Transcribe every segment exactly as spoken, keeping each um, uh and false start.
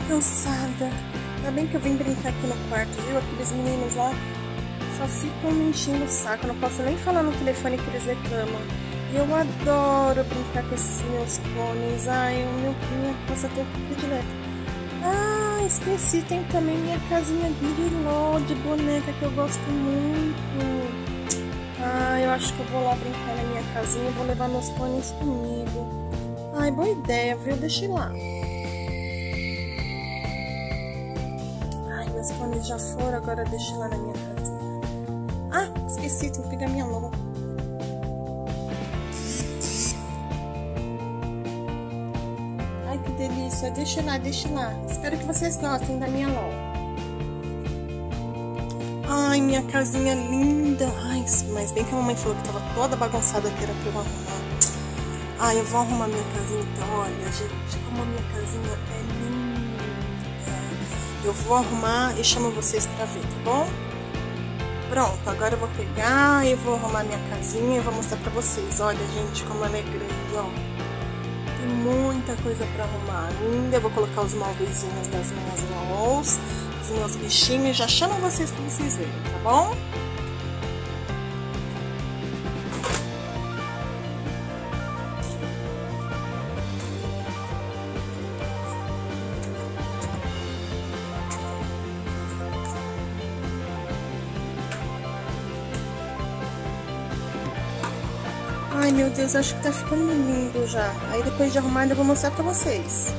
cansada. Ainda bem que eu vim brincar aqui no quarto, viu? Aqueles meninos lá só ficam me enchendo o saco. Eu não posso nem falar no telefone que eles reclamam. E eu adoro brincar com esses meus pôneis. Ai, o meu minha passatempo predileto. Ah, esqueci, tem também minha casinha Liló de boneca que eu gosto muito. Ah, eu acho que eu vou lá brincar na minha casinha. Vou levar meus pôneis comigo. Ai, boa ideia, viu? Deixa eu ir lá. Ai, meus pôneis já foram, agora deixa eu ir lá na minha casinha. Ah, esqueci, tem que pegar minha lona. Ai, que delícia. Deixa eu ir lá, deixa eu ir lá. Espero que vocês gostem da minha lona. Ai, minha casinha linda. Ai, mas bem que a mamãe falou que tava toda bagunçada, que era pra eu arrumar. Ai, eu vou arrumar minha casinha então. Olha, gente, como a minha casinha é linda. Eu vou arrumar e chamo vocês pra ver, tá bom? Pronto, agora eu vou pegar e vou arrumar minha casinha e vou mostrar pra vocês. Olha, gente, como ela é grande, ó. Tem muita coisa pra arrumar ainda. Eu vou colocar os móveis das minhas mãos, os meus bichinhos. Já chamo vocês pra vocês verem, tá bom? Ai, meu Deus, acho que tá ficando lindo já. Aí depois de arrumar, eu vou mostrar pra vocês.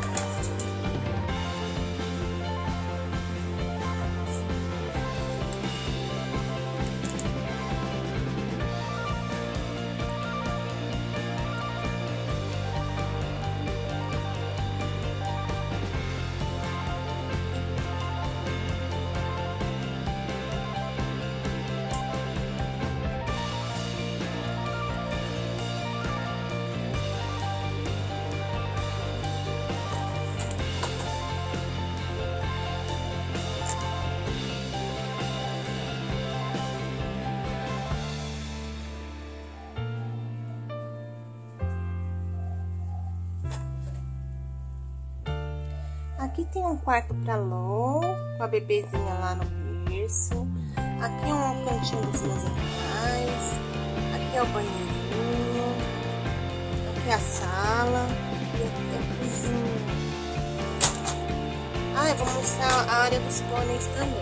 Aqui tem um quarto pra Lô, com a bebezinha lá no berço. Aqui é um cantinho dos meus animais. Aqui é o banheirinho. Aqui é a sala. E aqui é a cozinha. Ah, eu vou mostrar a área dos pôneis também.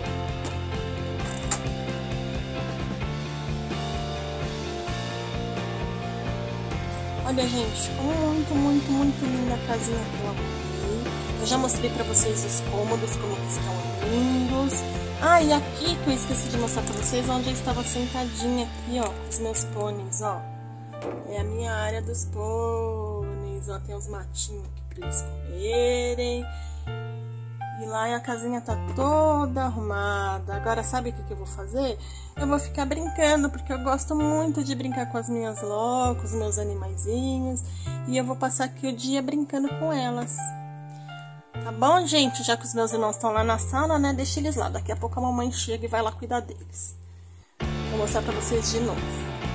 Olha, gente, ficou muito, muito, muito linda a casinha que eu arrumei. Eu já mostrei pra vocês os cômodos, como que estão lindos. Ah, e aqui que eu esqueci de mostrar pra vocês, onde eu estava sentadinha aqui, ó, com os meus pôneis, ó. É a minha área dos pôneis, ó, tem os matinhos aqui pra eles comerem. E lá a casinha tá toda arrumada. Agora, sabe o que que eu vou fazer? Eu vou ficar brincando, porque eu gosto muito de brincar com as minhas locas, os meus animaizinhos. E eu vou passar aqui o dia brincando com elas. Tá bom, gente? Já que os meus irmãos estão lá na sala, né? Deixa eles lá. Daqui a pouco a mamãe chega e vai lá cuidar deles. Vou mostrar pra vocês de novo.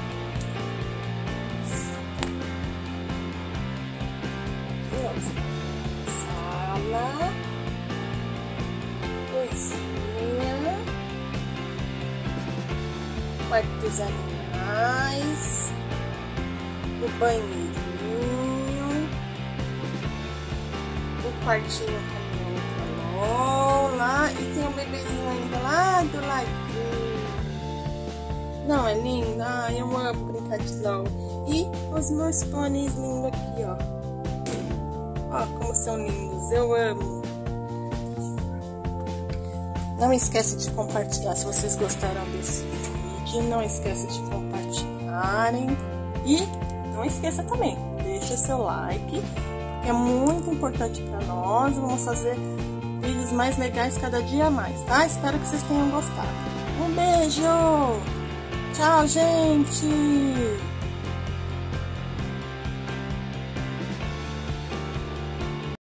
Sala. Cozinha. Quarto dos animais. O banheiro. Quartinho também outra lá, e tem um bebezinho ainda lá do ladinho. Não, é lindo? Ah, eu amo brincar de LOL. E os meus pôneis lindos aqui, ó. Ó, como são lindos, eu amo. Não esquece de compartilhar se vocês gostaram desse vídeo. Não esquece de compartilharem. E não esqueça também, deixa seu like. É muito importante para nós. Vamos fazer vídeos mais legais cada dia mais, tá? Espero que vocês tenham gostado. Um beijo! Tchau, gente!